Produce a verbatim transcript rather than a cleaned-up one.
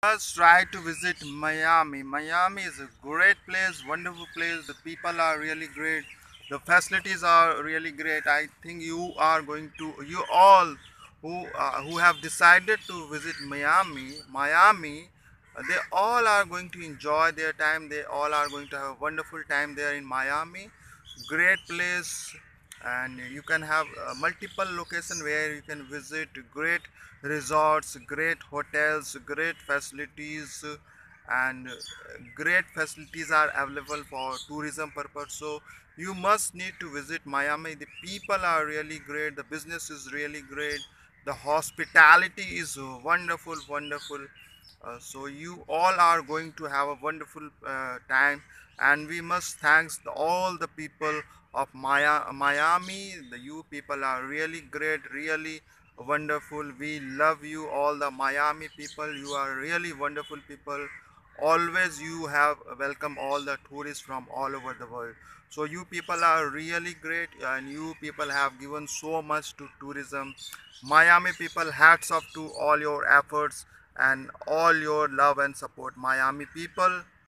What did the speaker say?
Must try to visit Miami. Miami is a great place, wonderful place. The people are really great. The facilities are really great. I think you are going to, you all who uh, who have decided to visit Miami, Miami, uh, they all are going to enjoy their time. They all are going to have a wonderful time there in Miami. Great place, and you can have uh, multiple location where you can visit. Great resorts, great hotels, great facilities, uh, and uh, great facilities are available for tourism purpose. So you must need to visit Miami. The people are really great, the business is really great, the hospitality is wonderful, wonderful. Uh, so you all are going to have a wonderful uh, time, and we must thanks the, all the people of Maya, Miami. The you people are really great, really wonderful. We love you all, the Miami people. You are really wonderful people. Always you have welcome all the tourists from all over the world. So you people are really great, and you people have given so much to tourism. Miami people, hats off to all your efforts and all your love and support. Miami people,